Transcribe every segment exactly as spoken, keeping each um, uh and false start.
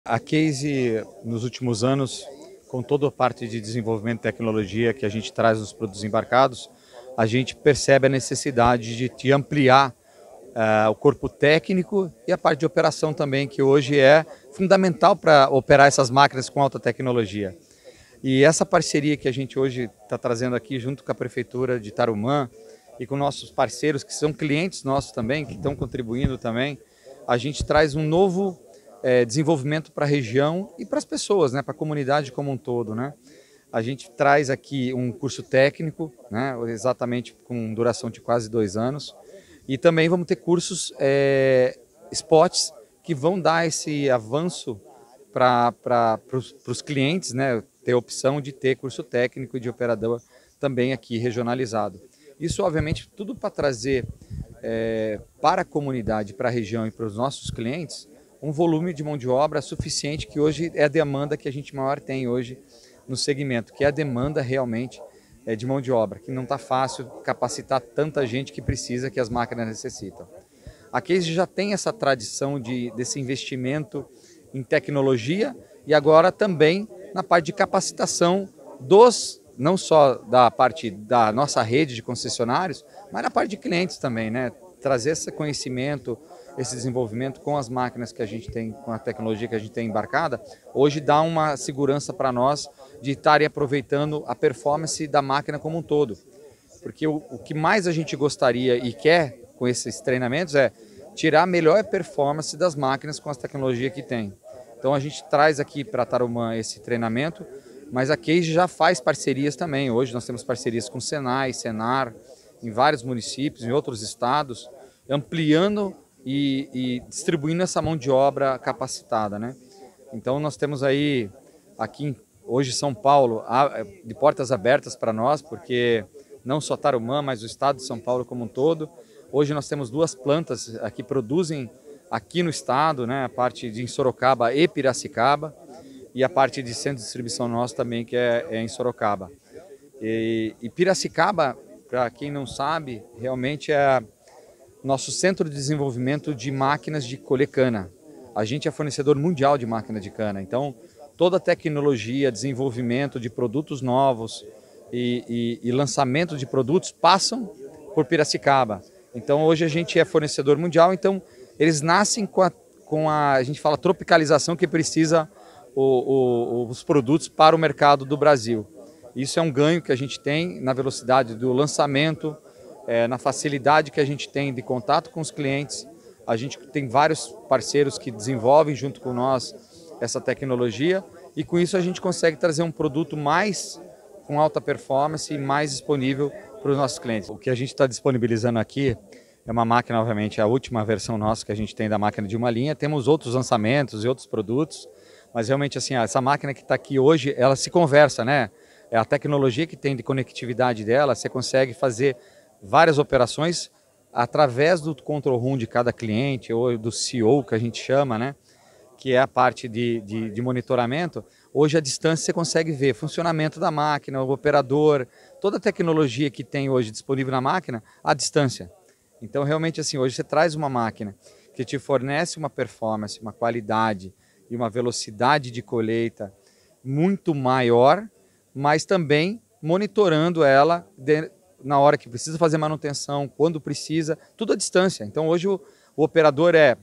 A Case, nos últimos anos, com toda a parte de desenvolvimento de tecnologia que a gente traz nos produtos embarcados, a gente percebe a necessidade de, de ampliar uh, o corpo técnico e a parte de operação também, que hoje é fundamental para operar essas máquinas com alta tecnologia. E essa parceria que a gente hoje está trazendo aqui junto com a Prefeitura de Tarumã e com nossos parceiros, que são clientes nossos também, que estão contribuindo também, a gente traz um novo É, desenvolvimento para a região e para as pessoas, né, para a comunidade como um todo, né. A gente traz aqui um curso técnico, né, exatamente com duração de quase dois anos, e também vamos ter cursos, é, spots, que vão dar esse avanço para os clientes, né, ter a opção de ter curso técnico e de operador também aqui regionalizado. Isso, obviamente, tudo para trazer é, para a comunidade, para a região e para os nossos clientes, um volume de mão de obra suficiente, que hoje é a demanda que a gente maior tem hoje no segmento, que é a demanda realmente é, de mão de obra, que não está fácil capacitar tanta gente que precisa, que as máquinas necessitam. A Case já tem essa tradição de, desse investimento em tecnologia e agora também na parte de capacitação dos, não só da parte da nossa rede de concessionários, mas na parte de clientes também, né? Trazer esse conhecimento, esse desenvolvimento com as máquinas que a gente tem, com a tecnologia que a gente tem embarcada, hoje dá uma segurança para nós de estarem aproveitando a performance da máquina como um todo. Porque o, o que mais a gente gostaria e quer com esses treinamentos é tirar a melhor performance das máquinas com as tecnologias que tem. Então a gente traz aqui para Tarumã esse treinamento, mas a Case já faz parcerias também. Hoje nós temos parcerias com Senai, Senar, em vários municípios, em outros estados, ampliando e, e distribuindo essa mão de obra capacitada, né? Então nós temos aí, aqui hoje São Paulo, de portas abertas para nós, porque não só Tarumã, mas o estado de São Paulo como um todo. Hoje nós temos duas plantas que produzem aqui no estado, né? A parte de em Sorocaba e Piracicaba, e a parte de centro de distribuição nosso também, que é, é em Sorocaba. E, e Piracicaba, para quem não sabe, realmente é nosso centro de desenvolvimento de máquinas de colher cana. A gente é fornecedor mundial de máquina de cana, então toda a tecnologia, desenvolvimento de produtos novos e, e, e lançamento de produtos passam por Piracicaba. Então hoje a gente é fornecedor mundial, então eles nascem com a, com a, a gente fala, tropicalização que precisa o, o, os produtos para o mercado do Brasil. Isso é um ganho que a gente tem na velocidade do lançamento, é, na facilidade que a gente tem de contato com os clientes. A gente tem vários parceiros que desenvolvem junto com nós essa tecnologia e com isso a gente consegue trazer um produto mais com alta performance e mais disponível para os nossos clientes. O que a gente está disponibilizando aqui é uma máquina, obviamente, a última versão nossa que a gente tem da máquina de uma linha. Temos outros lançamentos e outros produtos, mas realmente assim, essa máquina que está aqui hoje, ela se conversa, né? É a tecnologia que tem de conectividade dela, você consegue fazer várias operações através do control room de cada cliente, ou do C E O que a gente chama, né? Que é a parte de, de, de monitoramento. Hoje, à distância, você consegue ver funcionamento da máquina, o operador, toda a tecnologia que tem hoje disponível na máquina, à distância. Então, realmente, assim, hoje você traz uma máquina que te fornece uma performance, uma qualidade e uma velocidade de colheita muito maior, mas também monitorando ela de, na hora que precisa fazer manutenção, quando precisa, tudo à distância. Então hoje o, o operador é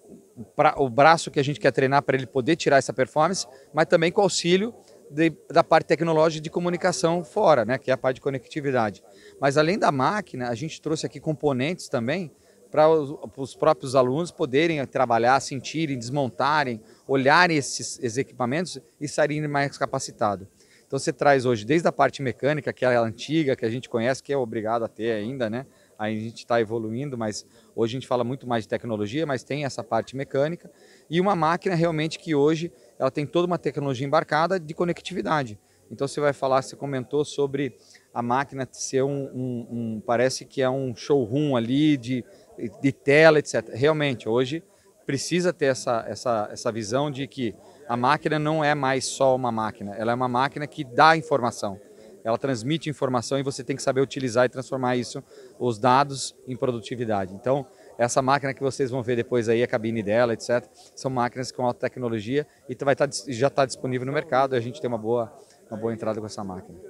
pra, o braço que a gente quer treinar para ele poder tirar essa performance, mas também com auxílio de, da parte tecnológica de comunicação fora, né, que é a parte de conectividade. Mas além da máquina, a gente trouxe aqui componentes também para os, os próprios alunos poderem trabalhar, sentirem, desmontarem, olharem esses, esses equipamentos e saírem mais capacitados. Então você traz hoje desde a parte mecânica, que é a antiga, que a gente conhece, que é obrigado a ter ainda, né? Aí a gente está evoluindo, mas hoje a gente fala muito mais de tecnologia, mas tem essa parte mecânica. E uma máquina realmente que hoje ela tem toda uma tecnologia embarcada de conectividade. Então você vai falar, você comentou sobre a máquina ser um, um, um parece que é um showroom ali de, de tela, etcétera. Realmente, hoje precisa ter essa, essa, essa visão de que a máquina não é mais só uma máquina, ela é uma máquina que dá informação. Ela transmite informação e você tem que saber utilizar e transformar isso, os dados, em produtividade. Então, Essa máquina que vocês vão ver depois aí, a cabine dela, etcétera, são máquinas com alta tecnologia e vai estar, já está disponível no mercado e a gente tem uma boa, uma boa entrada com essa máquina.